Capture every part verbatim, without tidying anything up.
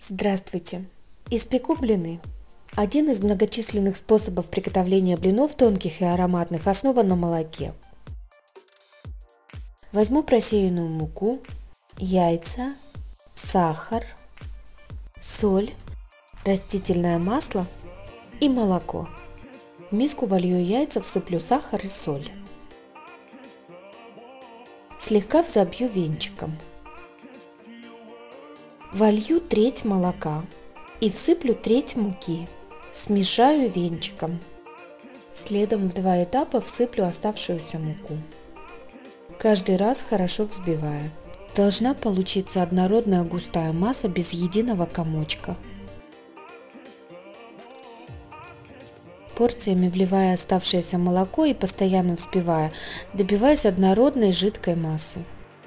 Здравствуйте! Испеку блины. Один из многочисленных способов приготовления блинов тонких и ароматных основан на молоке. Возьму просеянную муку, яйца, сахар, соль, растительное масло и молоко. В миску волью яйца, всыплю сахар и соль. Слегка взобью венчиком. Волью треть молока и всыплю треть муки. Смешаю венчиком. Следом в два этапа всыплю оставшуюся муку. Каждый раз хорошо взбивая. Должна получиться однородная густая масса без единого комочка. Порциями вливая оставшееся молоко и постоянно взбивая, добиваясь однородной жидкой массы.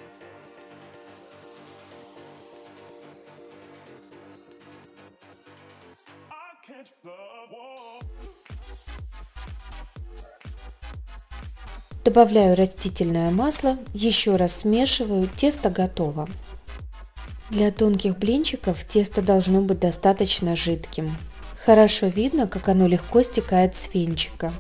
Добавляю растительное масло, еще раз смешиваю, тесто готово. Для тонких блинчиков тесто должно быть достаточно жидким. Хорошо видно, как оно легко стекает с венчика.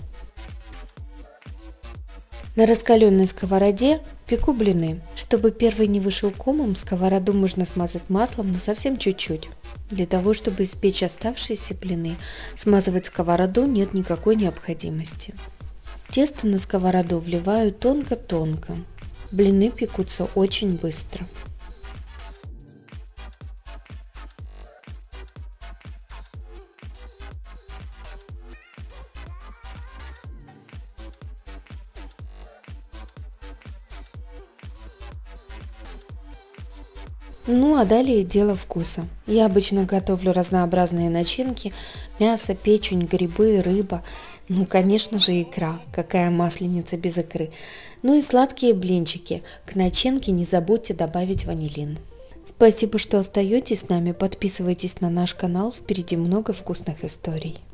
На раскаленной сковороде пеку блины. Чтобы первый не вышел комом, сковороду можно смазать маслом, но совсем чуть-чуть. Для того, чтобы испечь оставшиеся блины, смазывать сковороду нет никакой необходимости. Тесто на сковороду вливаю тонко-тонко. Блины пекутся очень быстро. Ну а далее дело вкуса. Я обычно готовлю разнообразные начинки: мясо, печень, грибы, рыба. Ну, конечно же, икра. Какая масленица без икры. Ну и сладкие блинчики. К начинке не забудьте добавить ванилин. Спасибо, что остаетесь с нами. Подписывайтесь на наш канал. Впереди много вкусных историй.